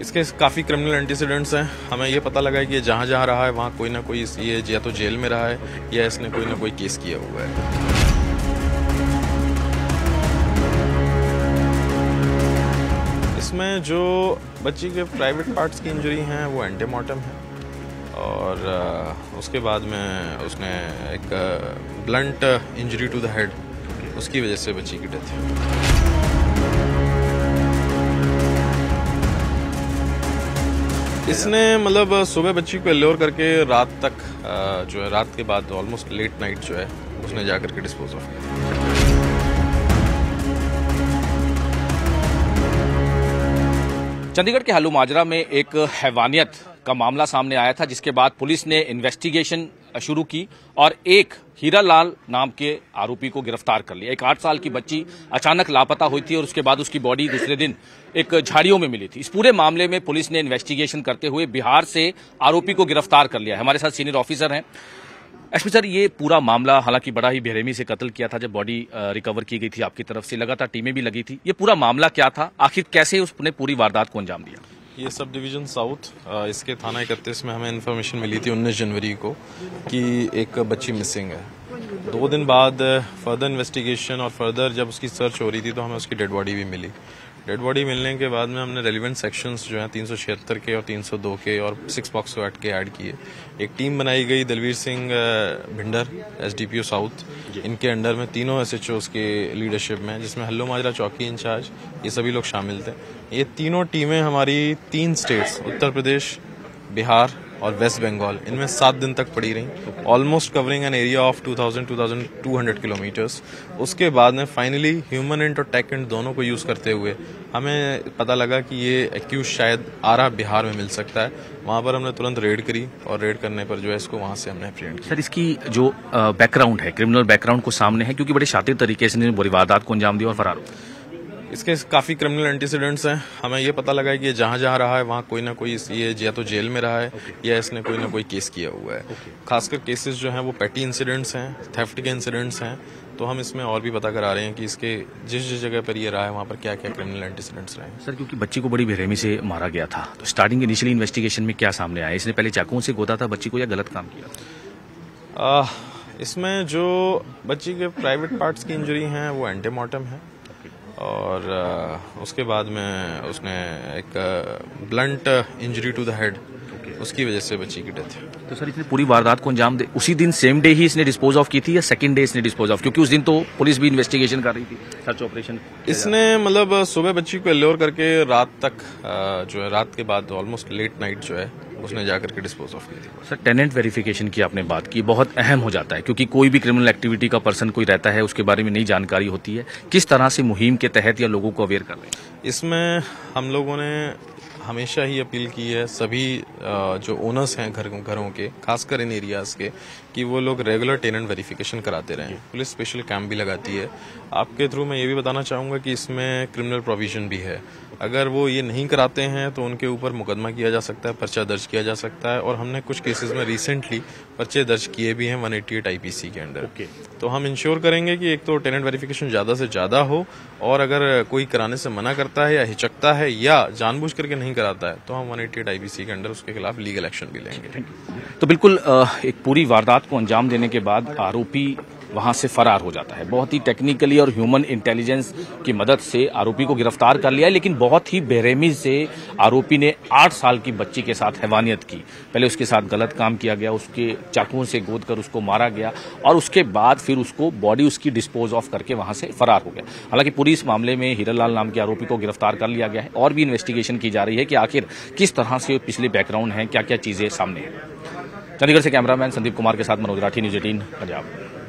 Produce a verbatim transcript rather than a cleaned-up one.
इसके काफ़ी criminal antecedents हैं। हमें ये पता लगा है कि ये जहाँ जहाँ रहा है वहाँ कोई ना कोई ये या तो जेल में रहा है या इसने कोई ना कोई केस किया हुआ है। इसमें जो बच्ची के प्राइवेट पार्ट्स की इंजरी हैं वो एंटीमॉर्टम है और उसके बाद में उसने एक blunt injury to the head, उसकी वजह से बच्ची की डेथ है। इसने मतलब सुबह बच्ची को एल्योर करके रात तक जो है रात के बाद ऑलमोस्ट लेट नाइट जो है उसने जाकर के डिस्पोज ऑफ किया। चंडीगढ़ के हल्लू माजरा में एक हैवानियत का मामला सामने आया था, जिसके बाद पुलिस ने इन्वेस्टिगेशन शुरू की और एक हीरा लाल नाम के आरोपी को गिरफ्तार कर लिया। एक आठ साल की बच्ची अचानक लापता हुई थी और उसके बाद उसकी बॉडी दूसरे दिन एक झाड़ियों में मिली थी। इस पूरे मामले में पुलिस ने इन्वेस्टिगेशन करते हुए बिहार से आरोपी को गिरफ्तार कर लिया है। हमारे साथ सीनियर ऑफिसर हैं। एसपी सर, ये पूरा मामला हालांकि बड़ा ही बेरहमी से कत्ल किया था। जब बॉडी रिकवर की गई थी आपकी तरफ से, लगातार टीमें भी लगी थी। ये पूरा मामला क्या था, आखिर कैसे उसने पूरी वारदात को अंजाम दिया? ये सब डिवीजन साउथ, इसके थाना इकतीस में हमें इन्फॉर्मेशन मिली थी उन्नीस जनवरी को कि एक बच्ची मिसिंग है। दो दिन बाद फर्दर इन्वेस्टिगेशन और फर्दर जब उसकी सर्च हो रही थी तो हमें उसकी डेड बॉडी भी मिली। डेड बॉडी मिलने के बाद में हमने रेलिवेंट सेक्शंस जो हैं तीन सौ छिहत्तर के और तीन सौ दो के और सिक्स पॉक्सो एक्ट के ऐड किए। एक टीम बनाई गई दलवीर सिंह भिंडर एसडीपीओ साउथ, इनके अंडर में तीनों एसएचओस के लीडरशिप में, जिसमें हल्लू माजरा चौकी इंचार्ज, ये सभी लोग शामिल थे। ये तीनों टीमें हमारी तीन स्टेट्स उत्तर प्रदेश, बिहार और वेस्ट बंगाल, इनमें सात दिन तक पड़ी रही, almost covering an area of two thousand two thousand two hundred kilometers. उसके बाद में फाइनली ह्यूमन इंट और टेक इंट दोनों को यूज करते हुए हमें पता लगा कि ये एक्यूज शायद आरा बिहार में मिल सकता है। वहां पर हमने तुरंत रेड करी और रेड करने पर जो है इसको वहां से हमने एप्रीहेंड किया। सर, इसकी जो बैकग्राउंड है, क्रिमिनल बैकग्राउंड को सामने है, क्योंकि बड़े शातिर तरीके से बुरी वारदात को अंजाम दिया और फरार हो। इसके काफ़ी क्रिमिनल एंटीसीडेंट्स हैं। हमें ये पता लगा है कि ये जहाँ जहाँ रहा है वहाँ कोई ना कोई ये या तो जेल में रहा है या इसने कोई ना कोई केस किया हुआ है। खासकर केसेस जो हैं वो पेटी इंसिडेंट्स हैं, थेफ्ट के इंसिडेंट्स हैं। तो हम इसमें और भी पता करा रहे हैं कि इसके जिस जिस जगह पर ये रहा है वहाँ पर क्या क्या क्रिमिनल एंटीसीडेंट्स रहे हैं। सर, क्योंकि बच्ची को बड़ी बेरहमी से मारा गया था, तो स्टार्टिंग इनिशियली इन्वेस्टिगेशन में क्या सामने आया? इसने पहले चाकुओं से गोदा था बच्ची को या गलत काम किया? इसमें जो बच्ची के प्राइवेट पार्ट्स की इंजरी हैं वो एंटीमॉर्टम है और उसके बाद में उसने एक blunt injury to the head, उसकी वजह से बच्ची की डेथ है। तो सर, इसने पूरी वारदात को अंजाम दे उसी दिन सेम डे ही इसने डिस्पोज ऑफ की थी या सेकंड डे इसने डिस्पोज ऑफ? क्योंकि उस दिन तो पुलिस भी इन्वेस्टिगेशन कर रही थी, सर्च ऑपरेशन। इसने मतलब सुबह बच्ची को एल्योर करके रात तक जो है रात के बाद ऑलमोस्ट लेट नाइट जो है उसने जाकर के डिस्पोज ऑफ की थी। सर, टेनेंट वेरिफिकेशन की आपने बात की, बहुत अहम हो जाता है क्योंकि कोई भी क्रिमिनल एक्टिविटी का पर्सन कोई रहता है, उसके बारे में नई जानकारी होती है। किस तरह से मुहिम के तहत या लोगों को अवेयर कर रहे हैं? इसमें हम लोगों ने हमेशा ही अपील की है सभी जो ओनर्स हैं घर घरों के, खासकर इन एरियाज के, कि वो लोग रेगुलर टेनेंट वेरिफिकेशन कराते रहें। पुलिस स्पेशल कैंप भी लगाती है। आपके थ्रू मैं ये भी बताना चाहूँगा कि इसमें क्रिमिनल प्रोविजन भी है। अगर वो ये नहीं कराते हैं तो उनके ऊपर मुकदमा किया जा सकता है, पर्चा दर्ज किया जा सकता है और हमने कुछ केसेस में रिसेंटली पर्चे दर्ज किए भी हैं वन एटी एट आईपीसी के अंडर। okay. तो हम इंश्योर करेंगे कि एक तो टेनेंट वेरिफिकेशन ज़्यादा से ज़्यादा हो और अगर कोई कराने से मना करता है या हिचकता है या जानबूझ करके नहीं कराता है तो हम वन एटी एट आईपीसी के अंडर उसके खिलाफ लीगल एक्शन भी लेंगे। तो बिल्कुल एक पूरी वारदात को अंजाम देने के बाद आरोपी वहां से फरार हो जाता है। बहुत ही टेक्निकली और ह्यूमन इंटेलिजेंस की मदद से आरोपी को गिरफ्तार कर लिया है, लेकिन बहुत ही बेरहमी से आरोपी ने आठ साल की बच्ची के साथ हैवानियत की। पहले उसके साथ गलत काम किया गया, उसके चाकुओं से गोद कर उसको मारा गया और उसके बाद फिर उसको बॉडी उसकी डिस्पोज ऑफ करके वहां से फरार हो गया। हालांकि पूरी इस मामले में हीरा लाल नाम के आरोपी को गिरफ्तार कर लिया गया है और भी इन्वेस्टिगेशन की जा रही है कि आखिर किस तरह से पिछले बैकग्राउंड है, क्या क्या चीजें सामने है। चंडीगढ़ से कैमरामैन संदीप कुमार के साथ मनोज राठी, न्यूज़ एटीन पंजाब।